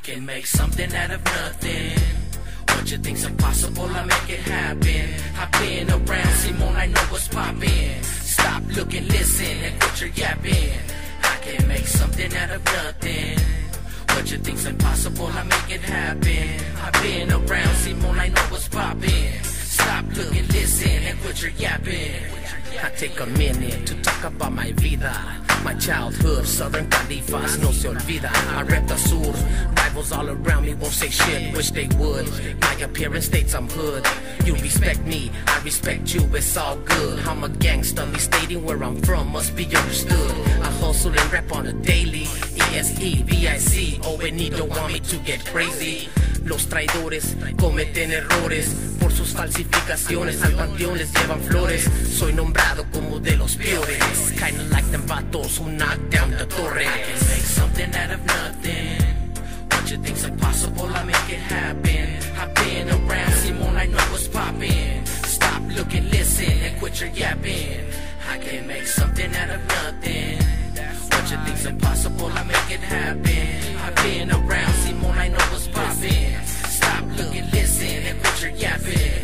can make something out of nothing. What you think's impossible, I make it happen. I've been around, Simone, I know what's poppin'. Stop, looking, listen, and quit your yapping. I can make something out of nothing. What you think's impossible, I make it happen. I've been around, Simone, I know what's poppin'. Stop, looking, listen, and quit your yapping. I take a minute to talk about my vida. My childhood, Southern Califas, no se olvida. I rep the sur, rivals all around me won't say shit, wish they would. My appearance states I'm hood. You respect me, I respect you, it's all good. I'm a gangster, me stating where I'm from must be understood. I hustle and rap on a daily. ESEVIC, Benito want me to get crazy. Los traidores cometen errores, por sus falsificaciones al panteón les llevan flores. Soy nombrado como de los peores, kinda like them vatos who knock down the torres. I can make something out of nothing. What you think's impossible, I make it happen. I've been around, Simone, I know what's poppin'. Stop, looking, listen, and quit your yapping. I can make something out of nothing. What you think's impossible, I make it happen. I've been around, Simone, I know what's poppin'. Stop, looking, listen, and quit your yapping.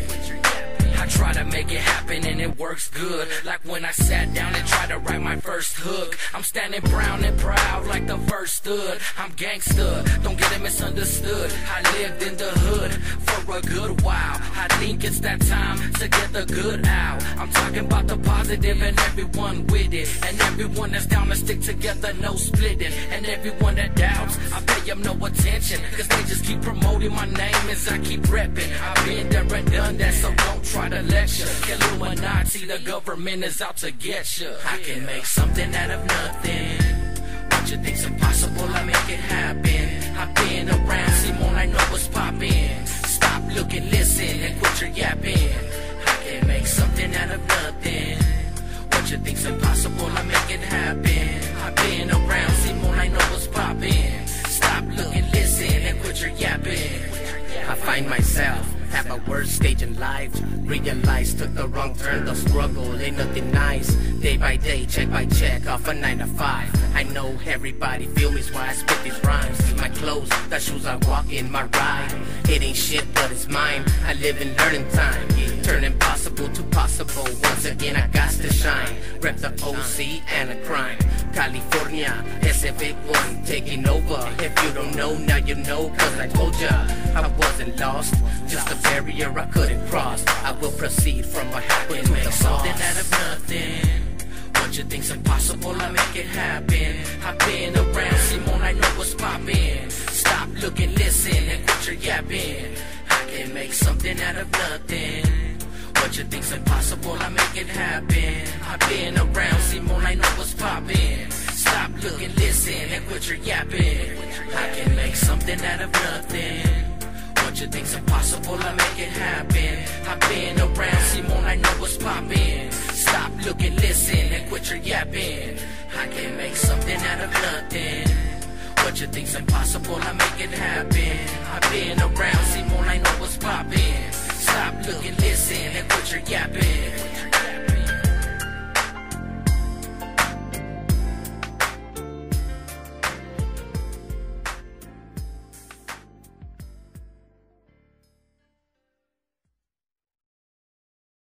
I try to make it happen and it works good. Like when I sat down and tried to write my first hook. I'm standing brown and proud like the first stood. I'm gangster, don't get it misunderstood. I lived in the hood for a good while. I think it's that time to get the good out. I'm talking about the positive and everyone with it. And everyone that's down to stick together, no splitting. And everyone that doubts, I pay them no attention. Cause they just keep promoting my name as I keep repping. I've been there and done that, so don't try to lecture. Illuminati, the government is out to get you. I can make something out of nothing. What you think's impossible, I make it happen. I've been around, Simone, I know what's poppin'. Stop, looking, listen, and quit your yapping. I can make something out of nothing. What you think's impossible, I make it happen. I've been around, Simone, I know what's poppin'. Stop, looking, listen, and quit your yapping. I find myself at my worst stage in life. Realize took the wrong turn, the struggle ain't nothing nice. Day by day, check by check, off a 9 to 5. I know everybody feel me's why I spit these rhymes. My clothes, the shoes I walk in, my ride. It ain't shit, but it's mine. I live in learning time. Turn impossible to possible. Once again, I got to shine. Rep the OC and a crime. California, ese big one taking over. If you don't know, now you know, cause I told ya I wasn't lost. Just a barrier I couldn't cross. I will proceed from what happened to make something out of nothing. What you think's impossible, I make it happen. I've been around, Simone, I know what's poppin'. Stop, looking, listen, and quit your yapping. I can make something out of nothing. What you think's impossible, I make it happen. I've been around, Simone, I know what's poppin'. Stop, looking, listen, and quit your yapping. I can make something out of nothing. What you think's impossible, I make it happen. I've been around, Simone, I know what's poppin'. Stop, looking, listen, and quit your yapping. I can make something out of nothing. What you think's impossible, I make it happen. I've been around, Simone, I know what's poppin'. Stop, looking, listen, and quit your yapping.